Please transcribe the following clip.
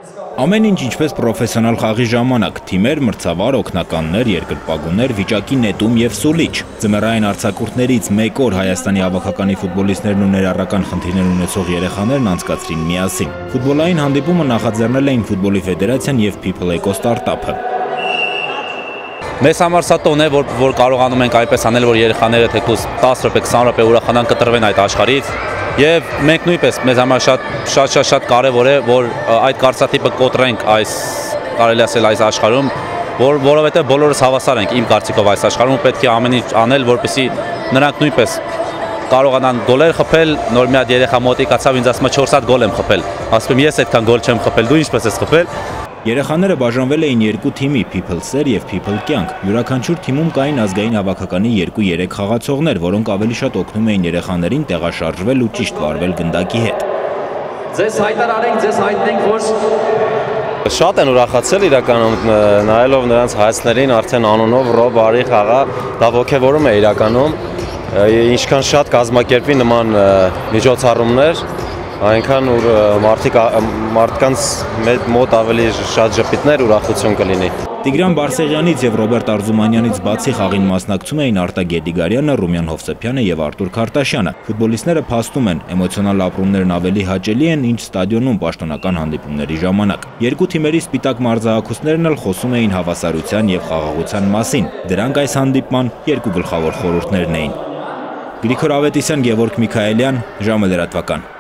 Ամեն ինչ ինչպես պրոֆեսիոնալ խաղի ժամանակ, թիմեր, մրցավար, օգնականներ, երկրպագուներ, վիճակի նետում եւ սուլիչ։ Ձմեռային արձակուրդներից մեկ օր Հայաստանի հավաքականի ֆուտբոլիստներն ու ներառական խնդիրներ ունեցող երեխաներն անցկացրին միասին։ Ֆուտբոլային հանդիպումը նախաձեռնել էին Ֆուտբոլի ֆեդերացիան եւ People Eco Startup-ը։ Մեզ համար սա տոն է, որ կարողանում ենք այդպես անել, որ երեխաները թեկուզ 10 րոպե, 20 րոպե ուրախանան կտրվեն այդ աշխարհից։ Եվ մենք նույնպես մեզ համար շատ կարևոր է, որ այդ կարծրատիպը կոտրենք կարելի ասել այս աշխարհում, որովհետև բոլորս հավասար ենք իմ կարծիքով այս աշխարհում, պետք է ամեն ինչ անել, որպեսզի նրանք նույնպես կարողանան գոլեր խփել, նոր մի հատ երեխա մոտիկացավ ինձ ասում է 4 հատ գոլ եմ խփել, ասում եմ ես այդքան գոլ չեմ խփել, դու ինչպես ես խփել։ Երեխաները բաժանվել էին երկու թիմի՝ People Սեր եւ People Կյանք։ Յուրաքանչյուր թիմում կային ազգային հավաքականի 2-3 խաղացողներ, որոնք ավելի շատ օգնում էին երեխաներին տեղաշարժվել ու ճիշտ վարվել գնդակի հետ։ Ձեզ հայտարարենք, ձեզ հայտնենք, որ շատ են ուրախացել իրականում, նայելով նրանց հայացքներին, արդեն անունով Ռոբ արի խաղա, դա ոգևորում է իրականում, ինչքան շատ կազմակերպվի նման միջոցառումներ, այնքան որ մարդկանց մոտ ավելի շատ ժպիտներ ուրախություն կլինի։ Տիգրան Բարսեղյանից եւ Ռոբերտ Արզումանյանից բացի խաղին մասնակցում էին Արտակ Գեդիգարյանը, Ռումյան Հովսեփյանը եւ Արտուր Քարտաշյանը։ Ֆուտբոլիստները փաստում են, էմոցիոնալ ապրումներն ավելի հաճելի են, ինչ ստադիոնում պաշտոնական հանդիպումների ժամանակ։ Երկու թիմերի սպիտակ մարզահագուստներն էլ խոսում էին հավասարության եւ խաղաղության մասին։ Դրանք այս հանդիպման երկու գլխավոր խորհուրդներն էին։ Գրիգոր Ավետիսյան, Գևորգ Միքայելյան, ժամը լրատվական։